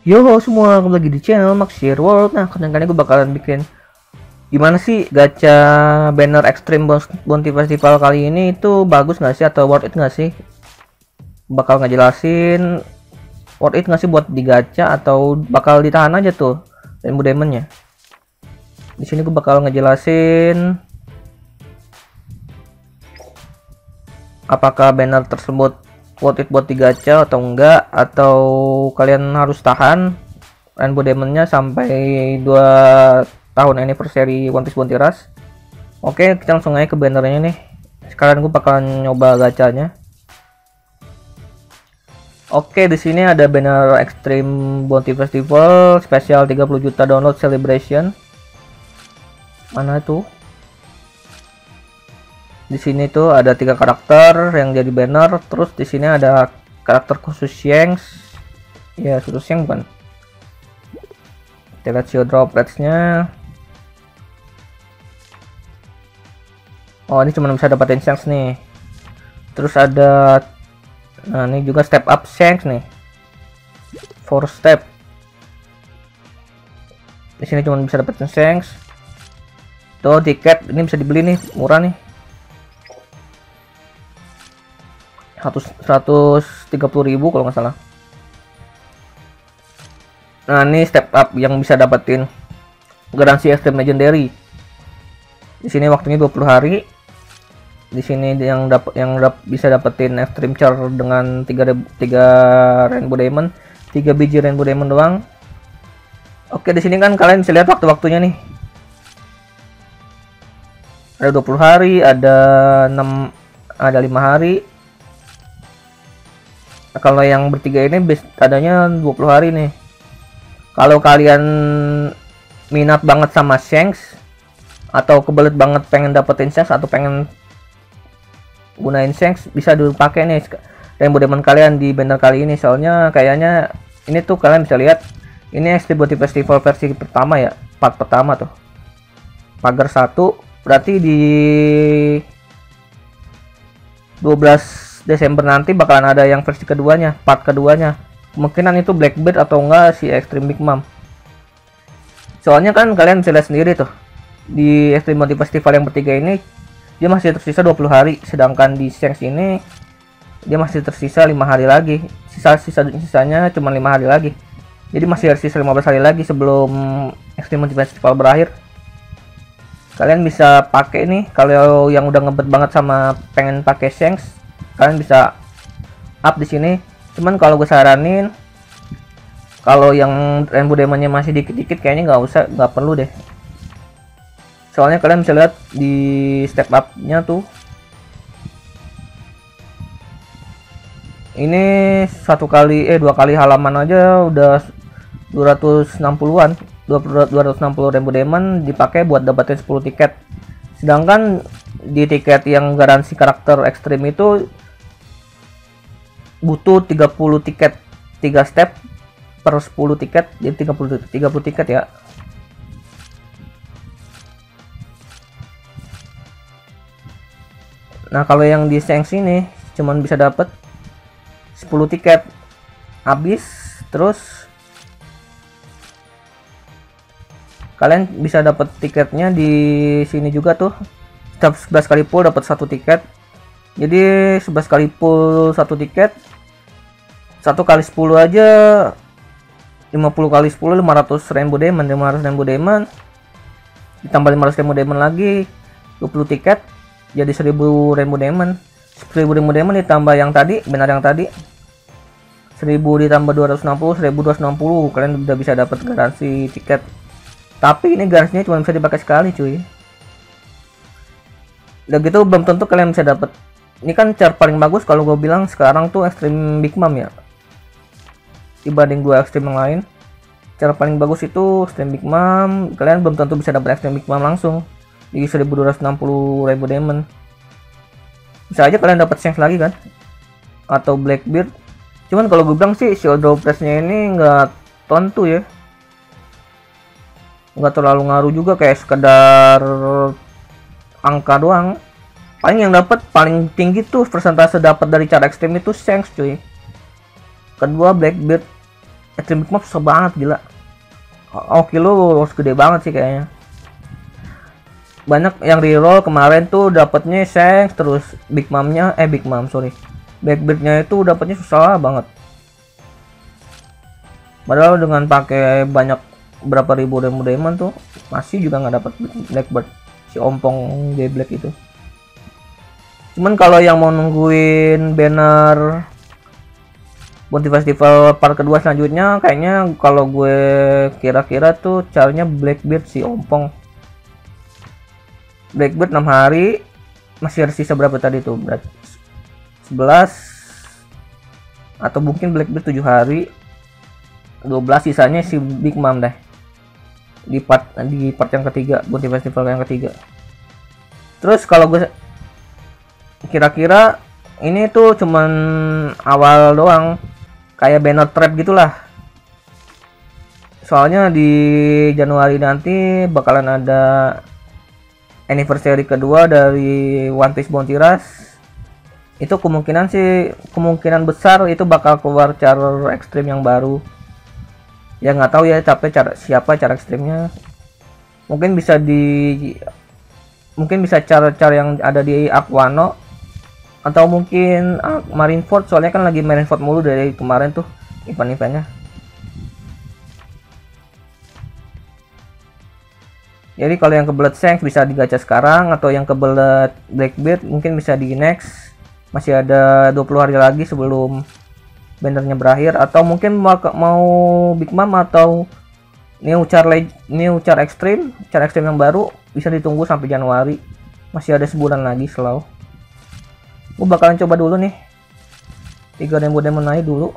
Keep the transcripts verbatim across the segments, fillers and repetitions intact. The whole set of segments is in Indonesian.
Yo semua, kembali lagi di channel Maxir World. Nah, kali ini gue bakalan bikin gimana sih gacha banner Extreme Bounty Festival kali ini. Itu bagus nggak sih atau worth it nggak sih? Bakal ngejelasin worth it nggak sih buat digacha atau bakal ditahan aja tuh Rainbow Diamond-nya. Di sini gue bakal ngejelasin apakah banner tersebut worth it buat digacha atau enggak, atau kalian harus tahan Rainbow Diamond-nya sampai dua tahun anniversary One Piece Bounty Rush. Oke, kita langsung aja ke bannernya nih. Sekarang gue bakalan nyoba gacanya. Oke, di sini ada banner Extreme Bounty Festival spesial tiga puluh juta download celebration. Mana itu? Di sini tuh ada tiga karakter yang jadi banner. Terus di sini ada karakter khusus Shanks. Ya, khusus Shanks bukan. Kita lihat show drop rates-nya. Oh, ini cuma bisa dapatin Shanks nih. Terus ada, nah ini juga step up Shanks nih. Four step. Di sini cuma bisa dapetin Shanks. Tuh tiket ini bisa dibeli nih, murah nih. seratus tiga puluh ribu kalau nggak salah. Nah, ini step up yang bisa dapetin garansi Extreme Legendary. Di sini waktunya dua puluh hari. Di sini yang dapat yang dap bisa dapetin Extreme Char dengan tiga Rainbow Diamond, tiga biji Rainbow Diamond doang. Oke, di sini kan kalian bisa lihat waktu-waktunya nih. Ada dua puluh hari, ada enam, ada lima hari. Kalau yang bertiga ini adanya dua puluh hari nih. Kalau kalian minat banget sama Shanks atau kebelet banget pengen dapetin Shanks atau pengen gunain Shanks, bisa dipakai nih Rainbow Diamond kalian di banner kali ini. Soalnya kayaknya ini tuh kalian bisa lihat ini Extreme Bounty Festival versi pertama ya, part pertama tuh. Pagar satu berarti di dua belas Desember nanti bakalan ada yang versi keduanya, part keduanya. Kemungkinan itu Blackbeard atau enggak si Extreme Big Mom. Soalnya kan kalian bisa lihat sendiri tuh, di Extreme Bounty Festival yang bertiga ini dia masih tersisa dua puluh hari, sedangkan di Shanks ini dia masih tersisa lima hari lagi. Sisa-sisa sisanya cuma lima hari lagi. Jadi masih tersisa lima belas hari lagi sebelum Extreme Bounty Festival berakhir. Kalian bisa pakai nih kalau yang udah ngebet banget sama pengen pakai Shanks. Kalian bisa up di sini. Cuman kalau gue saranin, kalau yang Rainbow Diamond-nya masih dikit-dikit kayaknya nggak usah, nggak perlu deh. Soalnya kalian bisa lihat di step up-nya tuh. Ini satu kali eh dua kali halaman aja udah dua ratus enam puluhan. dua ratus enam puluh Rainbow Diamond dipakai buat dapetin sepuluh tiket. Sedangkan di tiket yang garansi karakter ekstrim itu butuh tiga puluh tiket, tiga step per sepuluh tiket, jadi tiga puluh tiga puluh tiket ya. Nah, kalau yang di Shanks ini cuman bisa dapat sepuluh tiket habis. Terus kalian bisa dapat tiketnya di sini juga tuh. Setiap sebelas kali pull dapat satu tiket. Jadi sebelas kali pull satu tiket, satu kali sepuluh aja lima puluh kali sepuluh, lima ratus Rainbow Diamond. Lima ratus Rainbow Diamond ditambah lima ratus Rainbow Diamond lagi, dua puluh tiket jadi seribu Rainbow Diamond. seribu Rainbow Diamond ditambah yang tadi, benar yang tadi seribu ditambah dua ratus enam puluh, seribu dua ratus enam puluh, kalian udah bisa dapat garansi tiket. Tapi ini garansinya cuma bisa dipakai sekali cuy. Udah gitu belum tentu kalian bisa dapat. Ini kan cara paling bagus kalau gue bilang sekarang tuh Extreme Big Mom ya, dibanding dua Extreme yang lain. Cara paling bagus itu Extreme Big Mom. Kalian belum tentu bisa dapat Extreme Big Mom langsung di seribu dua ratus enam puluh Rainbow Diamond. Bisa aja kalian dapat Shanks lagi kan, atau Blackbeard. Cuman kalau gue bilang sih show drop price-nya ini nggak tentu ya, nggak terlalu ngaruh juga, kayak sekedar angka doang. Paling yang dapat paling tinggi tuh persentase dapat dari cara ekstrim itu Shanks cuy. Kedua Blackbeard. Extreme Big Mom susah banget gila. Oke lu gede banget sih kayaknya. Banyak yang reroll kemarin tuh dapatnya Shanks, terus Big Mom-nya eh Big Mom sorry. Blackbeard-nya itu dapatnya susah banget. Padahal dengan pakai banyak berapa ribu demo diamond tuh masih juga nggak dapat Blackbird si ompong J Black itu. Cuman kalau yang mau nungguin banner Bounty Festival part kedua selanjutnya, kayaknya kalau gue kira-kira tuh caranya Blackbeard si ompong. Blackbeard enam hari, masih ada sisa berapa tadi tuh? Berat sebelas atau mungkin Blackbeard tujuh hari. dua belas sisanya si Big Mom deh. Di part di part yang ketiga, Bounty Festival yang ketiga. Terus kalau gue kira-kira ini tuh cuman awal doang, kayak banner trap gitulah. Soalnya di Januari nanti bakalan ada anniversary kedua dari One Piece Bounty Rush. Itu kemungkinan sih, kemungkinan besar itu bakal keluar cara ekstrim yang baru. Ya nggak tahu ya, capek cara siapa cara ekstrimnya. Mungkin bisa di mungkin bisa cara-cara yang ada di Aquano, atau mungkin ah, Marineford, soalnya kan lagi Marineford mulu dari kemarin tuh event-eventnya. Jadi kalau yang kebelet Shanks bisa digacha sekarang, atau yang kebelet Blackbeard mungkin bisa di next. Masih ada dua puluh hari lagi sebelum bannernya berakhir, atau mungkin mau, mau Big Mom atau New Char New Char Extreme, Char Extreme yang baru bisa ditunggu sampai Januari. Masih ada sebulan lagi slow. Gue bakalan coba dulu nih tiga demo demo naik dulu.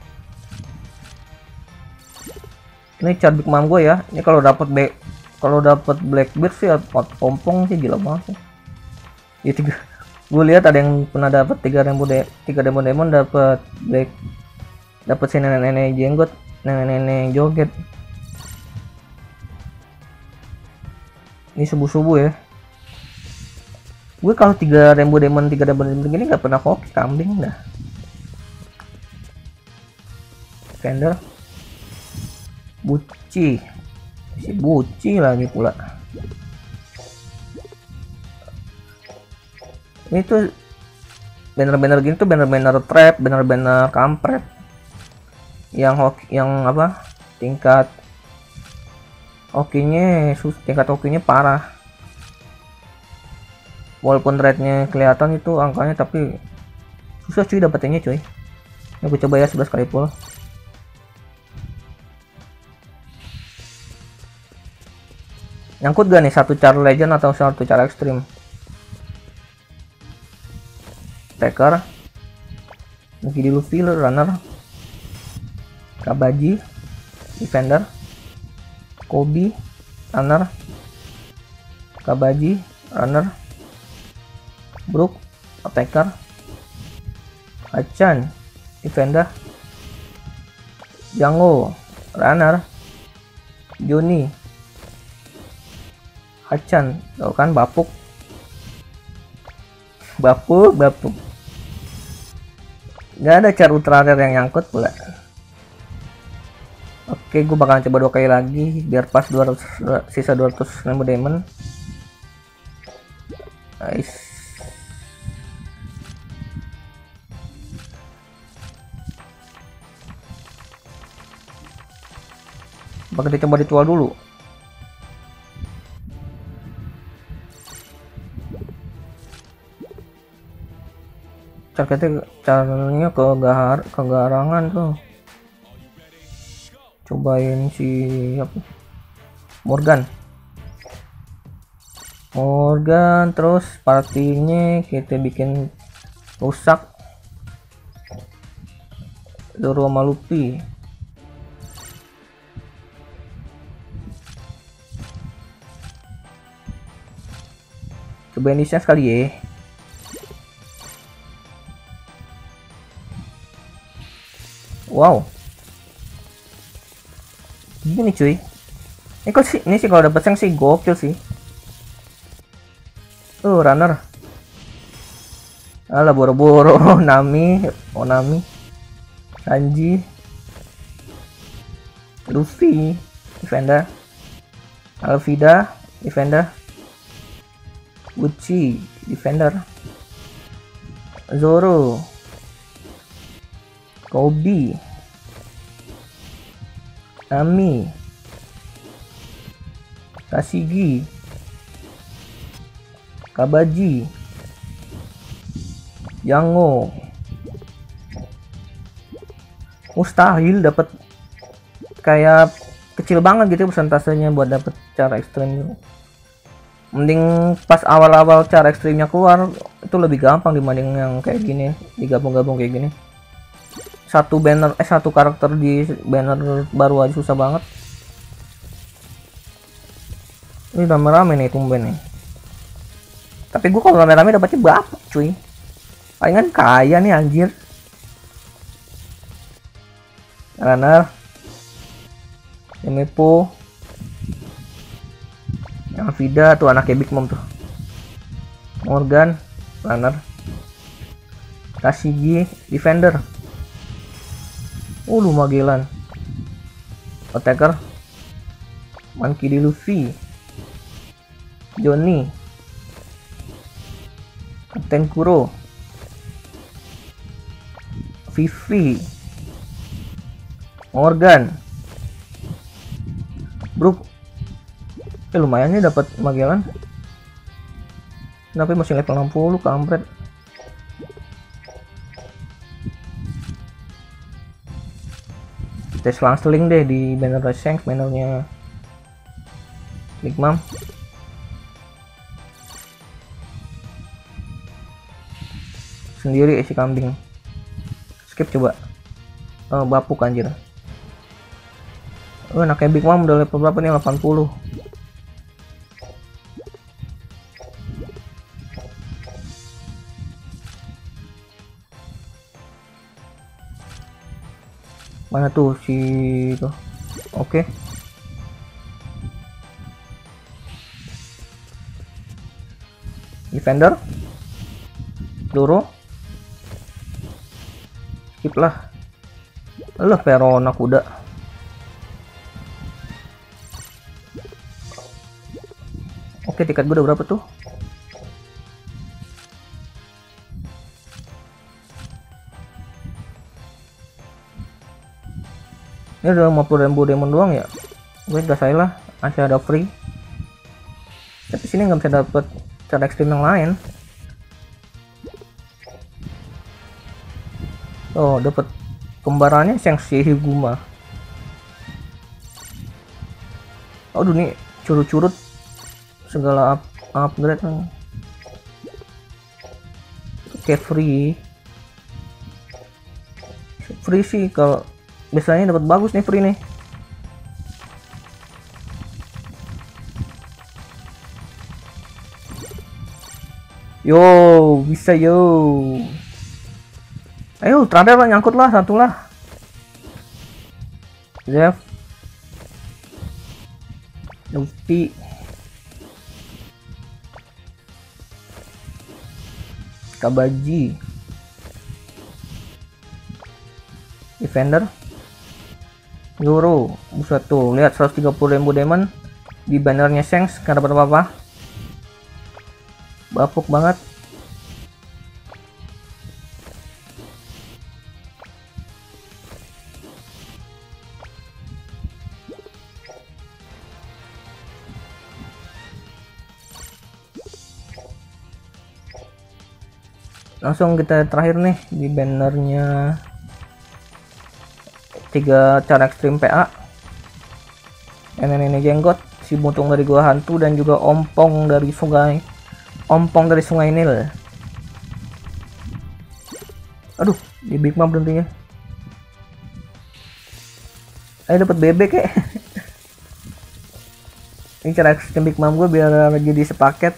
Ini Char Big Mom gue ya. Ini kalau dapat B kalau dapat Blackbeard sih pot pompong sih gila banget sih. Ya tiga. Gue lihat ada yang pernah dapat tiga demo de tiga demo demon dapat black, dapat si nenek-nenek jenggot, nenek-nenek joget. Ini subuh-subuh ya. Gue kalau tiga demo demon tiga demo demon begini nggak pernah hoki kambing dah. Fender, Buci, si Buci lagi pula. Ini tuh banner-banner gini tuh banner-banner trap, banner-banner kampret. Yang hoki, yang apa? Tingkat hokinya, sus, tingkat hokinya parah. Walaupun rate-nya kelihatan itu angkanya, tapi susah cuy dapetinnya cuy. Ini aku coba ya sebelas kali pull. Nyangkut gak nih satu cara legend atau satu cara ekstrim? Taker, Luffy di Luffy, Runner, Kabaji, Defender, Kobe, Runner, Kabaji, Runner, Brook, Attacker, Achan, Defender, Django, Runner, Johnny, Achan, tau kan Bapuk, Bapuk, Bapuk. Gak ada cara ultra rare yang nyangkut pula. Oke, gue bakalan coba dua kali lagi biar pas dua ratus, sisa dua ratus ribu diamond. Nice. Bakal kita coba ritual dulu. Caranya caranya ke gar kegarangan tuh. Cobain si apa? Morgan. Morgan terus partinya kita bikin rusak. Doro sama Luffy. Cobain Nisha sekali ya. Wow, gini cuy. Ini kok sih, ini sih kalau dapet Shanks sih gokil sih. Uh, Runner. Alah boro-boro. Nami, Onami, Sanji, Luffy defender, Alvida defender, Gucci defender, Zoro, Kobe, Nami, Kasigi, Kabaji, Yango. Mustahil dapat kayak kecil banget gitu persentasenya buat dapat cara ekstrim. Mending pas awal-awal cara ekstrimnya keluar itu lebih gampang dibanding yang kayak gini, digabung-gabung kayak gini. Satu banner eh satu karakter di banner baru aja susah banget. Ini rame-rame nih tumben nih. Tapi gua kalau rame-rame dapatnya berapa cuy? Palingan kaya nih anjir. Runner, Yamipo, yang Vida tuh anaknya Big Mom tuh, Morgan, Runner, Kasigi, Defender, Ulu Magellan, Attacker, Monkey D. Luffy, Johnny, Kapten Kuro, Vivi, Morgan, Brook. Eh lumayan nih dapat Magellan. Tapi masih level enam puluh kampret. Tes selang-seling deh di banner Shanks, bannernya Big Mom. Sendiri isi kambing. Skip coba. Oh, bapuk anjir. Oh, anaknya Big Mom udah level berapa nih? delapan puluh. Mana tuh si itu? Oke. Okay. Defender. Zoro. Skip lah. Lah Verona kuda. Oke, tiket gue udah berapa tuh? Ini udah lima puluh ribu diamond doang ya. Gue udah saya lah, masih ada free. Tapi sini nggak bisa dapet cara ekstrim yang lain. Oh, dapet kembarannya Shang-Chi Higuma. Aduh nih curut-curut segala up, upgrade kan. Oke, free. Free sih kalau biasanya dapat bagus nih free nih. Yo, bisa yo. Ayo, terakhir lah nyangkut lah satu lah. Jeff. Luffy. Kabaji, Defender, Zoro. Buset tuh, lihat seratus tiga puluh ribu diamond di bannernya Shanks, nggak dapat apa-apa. Bapuk banget. Langsung kita terakhir nih di bannernya tiga cara ekstrim P A. Nenek-nenek jenggot, si buntung dari gua hantu, dan juga ompong dari sungai ompong dari sungai Nil. Aduh, di Big Mom berhentinya. Ayo dapat bebek ya. Ini cara ekstrim Big Mom gue biar jadi sepaket.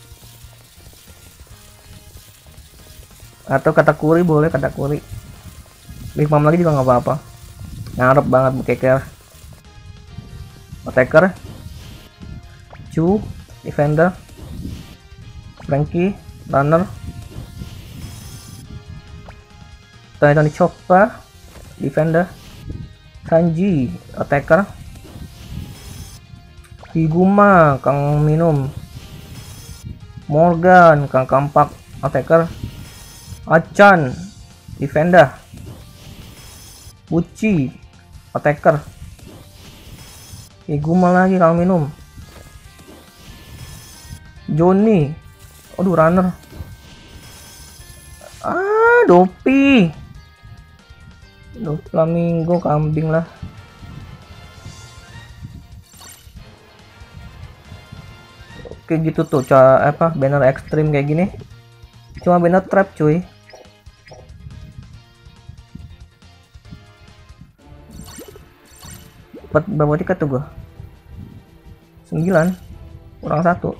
Atau katakuri boleh, katakuri. Big Mom lagi juga nggak apa-apa. Ngarep banget bekeker. Attacker, Chu, Defender, Frankie, Runner, Tony Chopper, Defender, Sanji attacker, Higuma kang minum, Morgan kang kampak attacker, Achan defender, Uchi attacker, Higuma lagi kang minum, Johnny, aduh runner, ah Dopi, Doflamingo kambing lah. Oke gitu tuh cara apa banner ekstrim kayak gini, cuma banner trap cuy. Dapat berapa tiket tuh gua? sembilan kurang satu.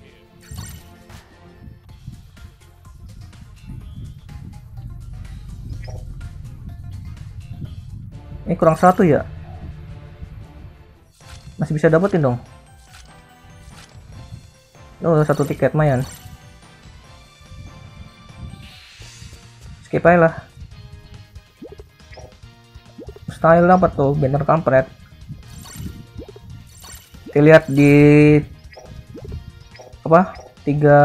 Ini kurang satu ya, masih bisa dapetin dong. Oh satu tiket mayan, skip aja lah. Style apa tuh banner kampret, kita lihat di apa tiga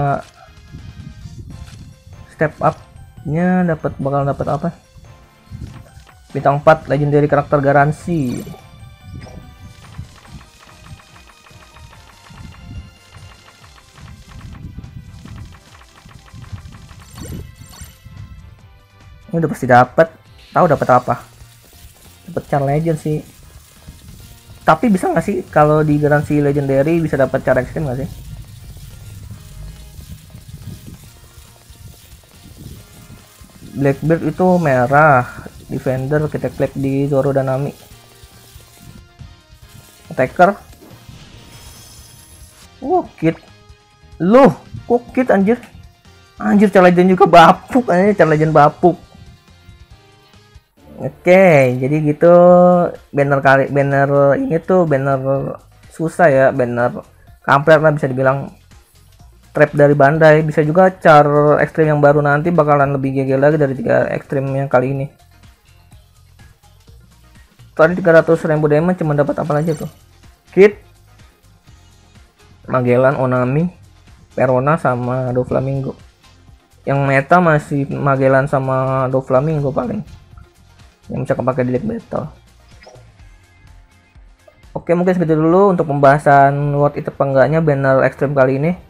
step up nya dapat bakal dapat apa, bintang empat legendary karakter garansi. Ini udah pasti dapat, tahu dapat apa, dapat char legend sih. Tapi bisa nggak sih kalau di garansi legendary bisa dapat char ekstrim nggak sih? Blackbeard itu merah, defender kita klik di Zoro dan Nami, attacker, oh kit, loh kok kit anjir, anjir char legend juga bapuk, anjir char legend bapuk. Oke, jadi gitu banner kali banner ini tuh banner susah ya, banner kampret lah bisa dibilang, trap dari Bandai. Bisa juga char ekstrim yang baru nanti bakalan lebih G G lagi dari tiga ekstrim yang kali ini. Tadi tiga ratus ribu diamond cuma dapat apa aja tuh? Kit, Magellan, Onami, Perona sama Doflamingo. Yang meta masih Magellan sama Doflamingo paling yang bisa kepake di League Battle. Oke, mungkin segitu dulu untuk pembahasan worth it apa enggaknya banner ekstrim kali ini.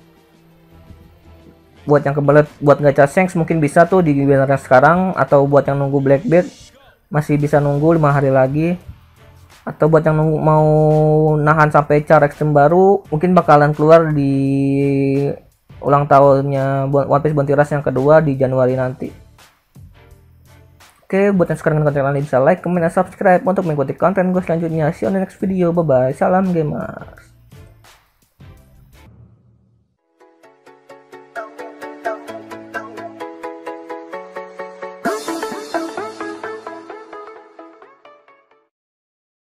Buat yang kebelet buat gacha Shanks mungkin bisa tuh di banner yang sekarang, atau buat yang nunggu Blackbeard masih bisa nunggu lima hari lagi, atau buat yang nunggu mau nahan sampai char ekstrim baru mungkin bakalan keluar di ulang tahunnya One Piece Bounty Rush yang kedua di Januari nanti. Oke, buat yang sekarang konten lain bisa like, comment, dan subscribe untuk mengikuti konten gue selanjutnya. See you on the next video. Bye bye. Salam gamers.